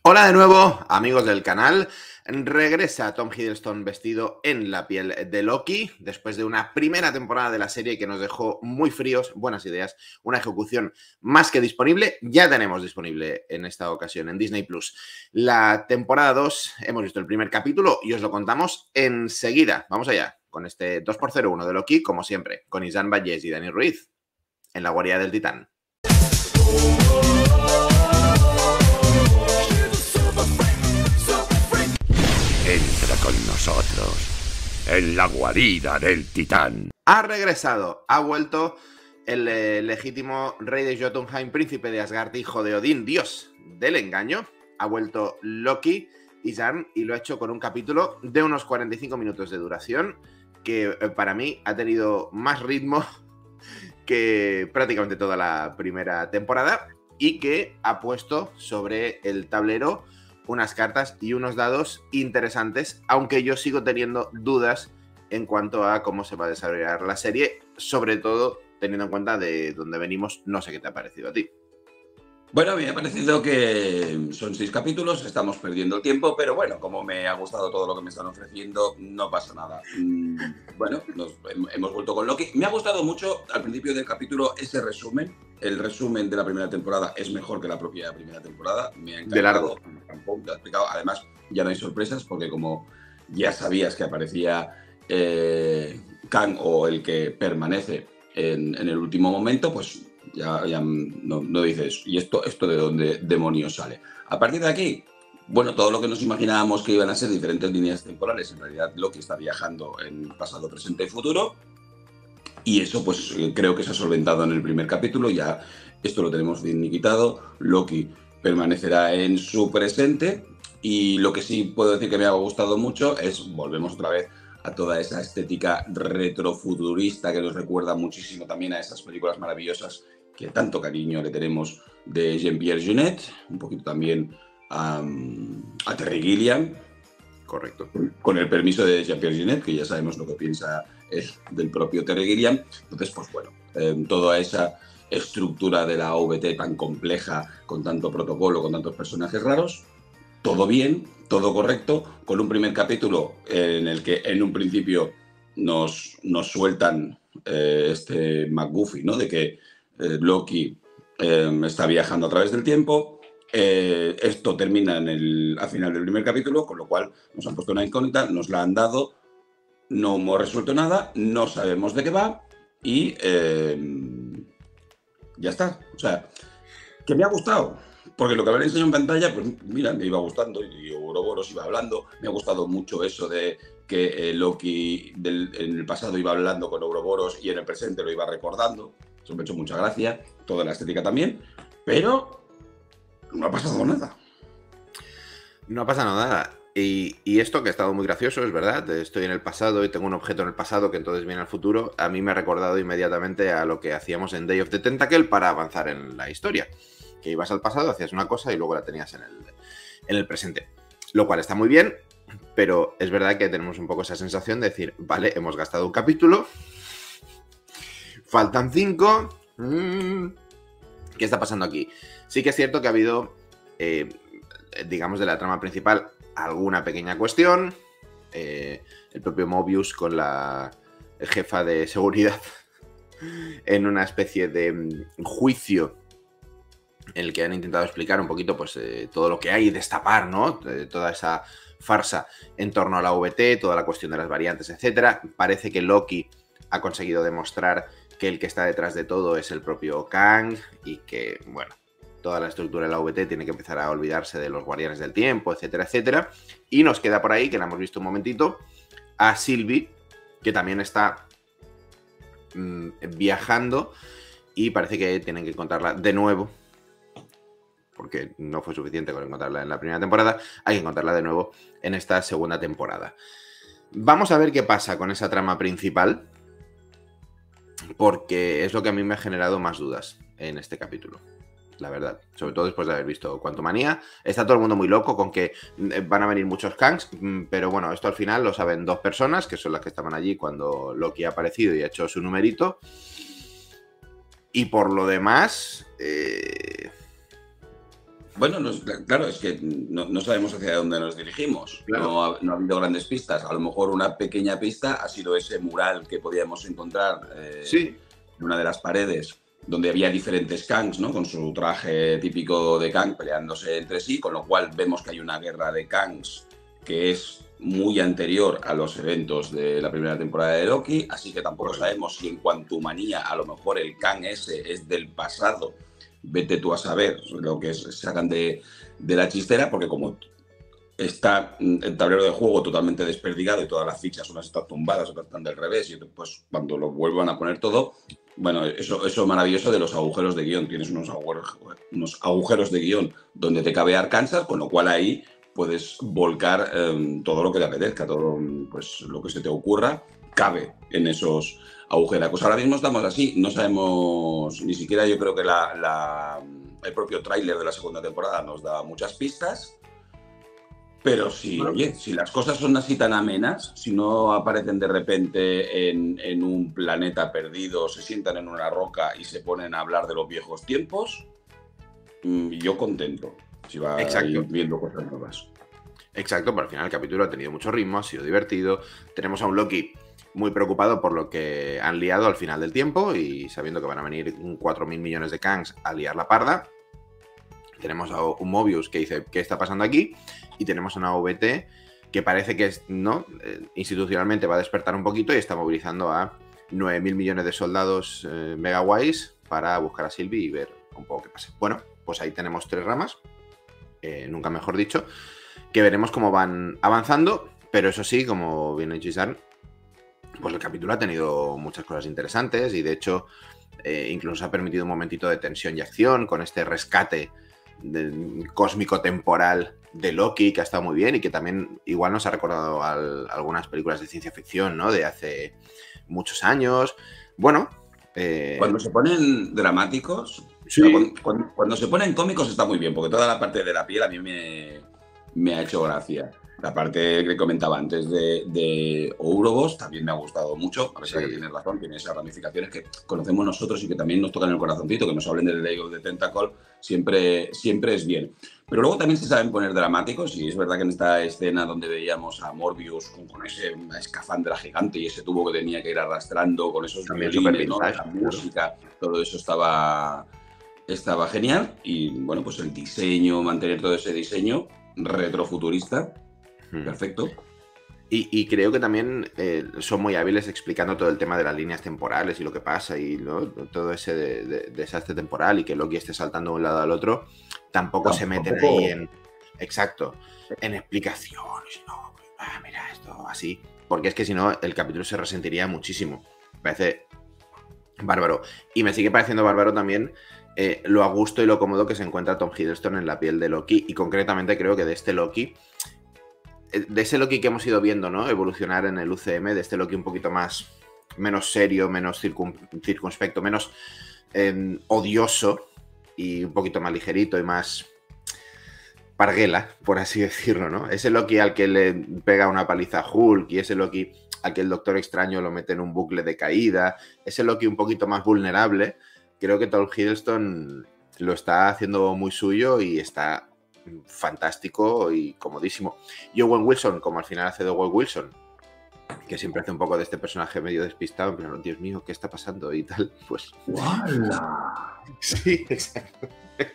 Hola de nuevo, amigos del canal. Regresa Tom Hiddleston vestido en la piel de Loki después de una primera temporada de la serie que nos dejó muy fríos, buenas ideas, una ejecución más que disponible. Ya tenemos disponible en esta ocasión en Disney Plus la temporada 2. Hemos visto el primer capítulo y os lo contamos enseguida. Vamos allá con este 2x01 de Loki, como siempre, con Isán Vallés y Dani Ruiz en la guarida del Titán. Entra con nosotros en la guarida del Titán. Ha regresado, ha vuelto el legítimo rey de Jotunheim, príncipe de Asgard, hijo de Odín, dios del engaño. Ha vuelto Loki y lo ha hecho con un capítulo de unos 45 minutos de duración que para mí ha tenido más ritmo que prácticamente toda la primera temporada y que ha puesto sobre el tablero unas cartas y unos dados interesantes, aunque yo sigo teniendo dudas en cuanto a cómo se va a desarrollar la serie, sobre todo teniendo en cuenta de dónde venimos. No sé qué te ha parecido a ti. Bueno, a mí me ha parecido que son 6 capítulos, estamos perdiendo el tiempo, pero bueno, como me ha gustado todo lo que me están ofreciendo, no pasa nada. Bueno, hemos vuelto con Loki. Me ha gustado mucho al principio del capítulo ese resumen. El resumen de la primera temporada es mejor que la propia primera temporada. Me ha encantado. De largo. Tampoco te ha explicado. Además, ya no hay sorpresas porque como ya sabías que aparecía Kang o el que permanece en el último momento, pues ya no dices, ¿y esto de dónde demonios sale? A partir de aquí, bueno, todo lo que nos imaginábamos que iban a ser diferentes líneas temporales, en realidad Loki está viajando en pasado, presente y futuro, y eso pues creo que se ha solventado en el primer capítulo. Ya esto lo tenemos finiquitado. Loki permanecerá en su presente, y lo que sí puedo decir que me ha gustado mucho es, volvemos otra vez a toda esa estética retrofuturista que nos recuerda muchísimo también a esas películas maravillosas que tanto cariño le tenemos de Jean-Pierre Jeunet, un poquito también a Terry Gilliam. Correcto. Con el permiso de Jean-Pierre Jeunet, que ya sabemos lo que piensa del propio Terry Gilliam. Entonces, pues bueno, toda esa estructura de la OVT tan compleja, con tanto protocolo, con tantos personajes raros, todo bien, todo correcto, con un primer capítulo en el que en un principio nos sueltan este McGuffey, ¿no? De que Loki está viajando a través del tiempo. Esto termina al final del primer capítulo, con lo cual nos han puesto una incógnita, nos la han dado, no hemos resuelto nada, no sabemos de qué va y ya está. O sea, que me ha gustado, porque lo que habéis enseñado en pantalla, pues mira, me iba gustando y Ouroboros iba hablando. Me ha gustado mucho eso de que Loki en el pasado iba hablando con Ouroboros y en el presente lo iba recordando. Eso me ha hecho mucha gracia, toda la estética también, pero no ha pasado nada. No ha pasado nada. Y esto que ha estado muy gracioso, es verdad. Estoy en el pasado y tengo un objeto en el pasado que entonces viene al futuro. A mí me ha recordado inmediatamente a lo que hacíamos en Day of the Tentacle para avanzar en la historia. Que ibas al pasado, hacías una cosa y luego la tenías en el presente. Lo cual está muy bien, pero es verdad que tenemos un poco esa sensación de decir, vale, hemos gastado un capítulo, faltan 5. ¿Qué está pasando aquí? Sí que es cierto que ha habido, digamos, de la trama principal alguna pequeña cuestión. El propio Mobius con la jefa de seguridad en una especie de juicio en el que han intentado explicar un poquito pues todo lo que hay y destapar, ¿no? Toda esa farsa en torno a la VT, toda la cuestión de las variantes, etcétera. Parece que Loki ha conseguido demostrar que el que está detrás de todo es el propio Kang y que, bueno, toda la estructura de la VT tiene que empezar a olvidarse de los guardianes del tiempo, etcétera, etcétera. Y nos queda por ahí, que la hemos visto un momentito, a Sylvie, que también está viajando y parece que tienen que encontrarla de nuevo, porque no fue suficiente con encontrarla en la primera temporada, hay que encontrarla de nuevo en esta segunda temporada. Vamos a ver qué pasa con esa trama principal, porque es lo que a mí me ha generado más dudas en este capítulo, la verdad. Sobre todo después de haber visto Quantumania. Está todo el mundo muy loco con que van a venir muchos Kangs, pero bueno, esto al final lo saben 2 personas, que son las que estaban allí cuando Loki ha aparecido y ha hecho su numerito. Y por lo demás... Bueno, claro, es que no sabemos hacia dónde nos dirigimos. Claro. No ha habido grandes pistas. A lo mejor una pequeña pista ha sido ese mural que podíamos encontrar Sí, en una de las paredes, donde había diferentes Kangs, ¿no? Con su traje típico de Kang peleándose entre sí, con lo cual vemos que hay una guerra de Kangs que es muy anterior a los eventos de la primera temporada de Loki, así que tampoco sabemos si en Quantumania a lo mejor el Kang ese es del pasado. Vete tú a saber lo que sacan de la chistera, porque como está el tablero de juego totalmente desperdigado y todas las fichas, unas están tumbadas, otras están del revés, y después cuando lo vuelvan a poner todo, bueno, eso maravilloso de los agujeros de guión. Tienes unos agujeros de guión donde te cabe Arkansas, con lo cual ahí puedes volcar todo lo que te apetezca, todo pues, lo que se te ocurra, cabe en esos agujeracos. Ahora mismo estamos así, no sabemos, ni siquiera yo creo que el propio tráiler de la segunda temporada nos da muchas pistas. Pero sí, oye, si las cosas son así tan amenas, si no aparecen de repente en un planeta perdido, se sientan en una roca y se ponen a hablar de los viejos tiempos, yo contento. Si va a ir viendo cosas nuevas. Exacto, pero al final el capítulo ha tenido mucho ritmo, ha sido divertido. Tenemos a un Loki muy preocupado por lo que han liado al final del tiempo y sabiendo que van a venir 4.000 millones de Kangs a liar la parda. Tenemos a un Mobius que dice, ¿qué está pasando aquí? Y tenemos a una OVT que parece que institucionalmente va a despertar un poquito y está movilizando a 9.000 millones de soldados megaguays para buscar a Sylvie y ver un poco qué pasa. Bueno, pues ahí tenemos 3 ramas, nunca mejor dicho, que veremos cómo van avanzando, pero eso sí, como bien ha dicho Isaac, pues el capítulo ha tenido muchas cosas interesantes y de hecho incluso ha permitido un momentito de tensión y acción con este rescate cósmico-temporal de Loki, que ha estado muy bien y que también igual nos ha recordado algunas películas de ciencia ficción, ¿no? De hace muchos años. Bueno. Cuando se ponen dramáticos, sí. cuando se ponen cómicos está muy bien, porque toda la parte de la piel a mí me ha hecho gracia. La parte que comentaba antes de Ouroboros también me ha gustado mucho, a pesar de que tienes razón, tiene esas ramificaciones que conocemos nosotros y que también nos tocan el corazoncito, que nos hablen del Day of the Tentacle, siempre es bien. Pero luego también se saben poner dramáticos y es verdad que en esta escena donde veíamos a Morbius con ese escafandra gigante y ese tubo que tenía que ir arrastrando con esos violines, ¿no? La música, todo eso estaba genial y bueno, pues el diseño, mantener todo ese diseño retrofuturista, perfecto. Y creo que también son muy hábiles explicando todo el tema de las líneas temporales y lo que pasa y ¿no? todo ese desastre temporal y que Loki esté saltando de un lado al otro. Tampoco se meten ahí en explicaciones. No, mira esto así. Porque es que si no, el capítulo se resentiría muchísimo. Me parece bárbaro. Y me sigue pareciendo bárbaro también lo a gusto y lo cómodo que se encuentra Tom Hiddleston en la piel de Loki. Y concretamente creo que de este Loki, de ese Loki que hemos ido viendo, ¿no? Evolucionar en el UCM, de este Loki un poquito menos serio, menos circunspecto, menos odioso y un poquito más ligerito y más parguela, por así decirlo, ¿no? Ese Loki al que le pega una paliza a Hulk y ese Loki al que el Doctor Extraño lo mete en un bucle de caída, ese Loki un poquito más vulnerable, creo que Tom Hiddleston lo está haciendo muy suyo y está fantástico y comodísimo. Y Owen Wilson, como al final hace de Owen Wilson, que siempre hace un poco de este personaje medio despistado, pero Dios mío, ¿qué está pasando? Y tal, pues... ¡Wala! Sí, exacto.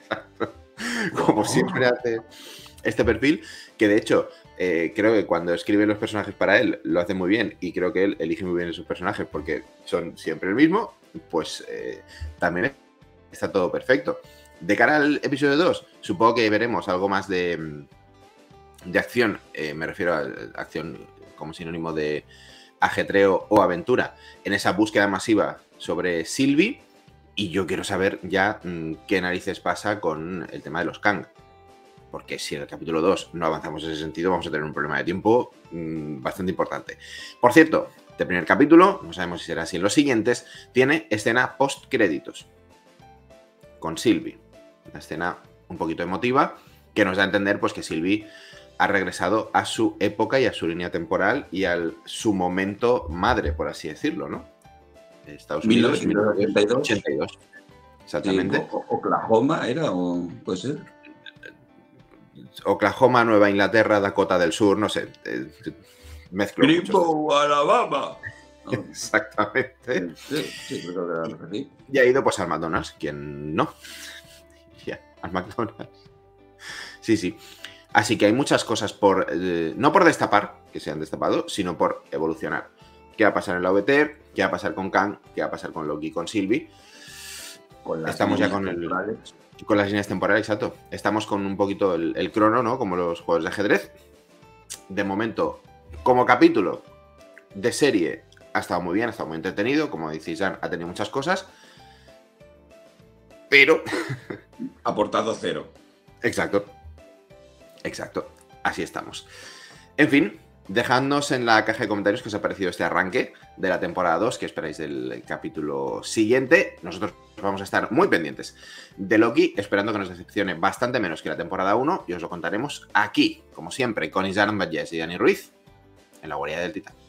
Como siempre hace este perfil, que de hecho creo que cuando escribe los personajes para él lo hace muy bien y creo que él elige muy bien sus personajes porque son siempre el mismo, pues también está todo perfecto. De cara al episodio 2, supongo que veremos algo más de acción, me refiero a acción como sinónimo de ajetreo o aventura, en esa búsqueda masiva sobre Sylvie, y yo quiero saber ya qué narices pasa con el tema de los Kang, porque si en el capítulo 2 no avanzamos en ese sentido, vamos a tener un problema de tiempo bastante importante. Por cierto, este primer capítulo, no sabemos si será así en los siguientes, tiene escena post-créditos con Sylvie. Una escena un poquito emotiva que nos da a entender pues, que Sylvie ha regresado a su época y a su línea temporal y a su momento madre, por así decirlo, ¿no? Estados Unidos, 1982. Exactamente. Sí, Oklahoma era, o puede ser. Oklahoma, Nueva Inglaterra, Dakota del Sur, no sé. Mezclo muchos. Greenbow, Alabama. Exactamente. Sí, creo que era así. Y ha ido pues al McDonald's, quien no. Ya, al McDonald's. Sí. Así que hay muchas cosas por no por destapar, que se han destapado, sino por evolucionar. ¿Qué va a pasar en la OVT? ¿Qué va a pasar con Kang? ¿Qué va a pasar con Loki y con Sylvie? Estamos ya con las líneas temporales, exacto. Estamos con un poquito el crono, ¿no? Como los juegos de ajedrez. De momento, como capítulo de serie, ha estado muy bien, ha estado muy entretenido. Como decís, ha tenido muchas cosas. Pero... Aportado 0. Exacto. Así estamos. En fin, dejadnos en la caja de comentarios qué os ha parecido este arranque de la temporada 2, que esperáis del capítulo siguiente. Nosotros vamos a estar muy pendientes de Loki, esperando que nos decepcione bastante menos que la temporada 1, y os lo contaremos aquí, como siempre, con Isaac Badges y Dani Ruiz, en la Guarida del Titán.